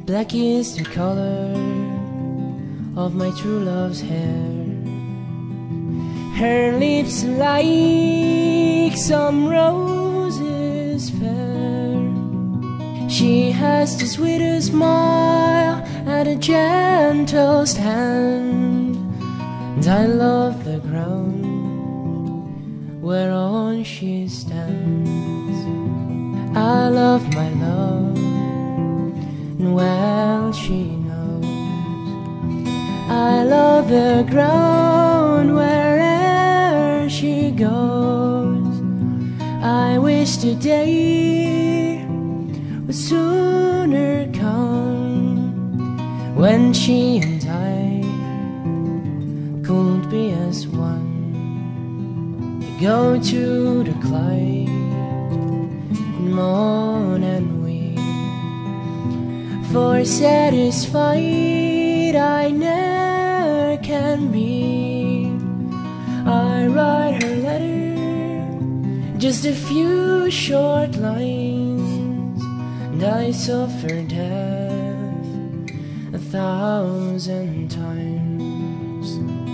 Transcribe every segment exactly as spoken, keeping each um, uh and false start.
Black is the color of my true love's hair. Her lips like some roses fair. She has the sweetest smile and a gentlest hand, and I love the ground whereon she stands. I love my love, and well she knows I love the ground where'er she goes. I wish the day would sooner come when she and I could be as one. We go to the Clyde and moan and weep, for satisfied I ne'er can be. I write her letter, just a few short lines, and I suffer death a thousand times.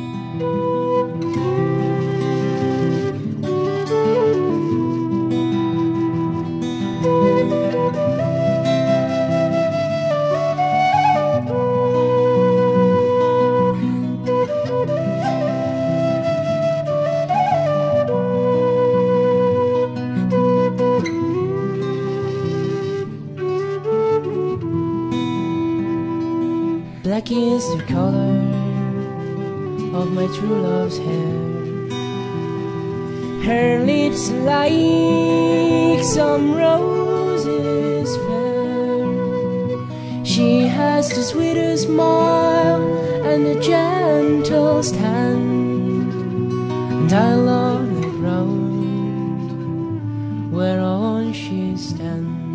Black is the color of my true love's hair. Her lips like some roses fair. She has the sweetest smile and the gentlest hand, and I love the ground whereon she stands.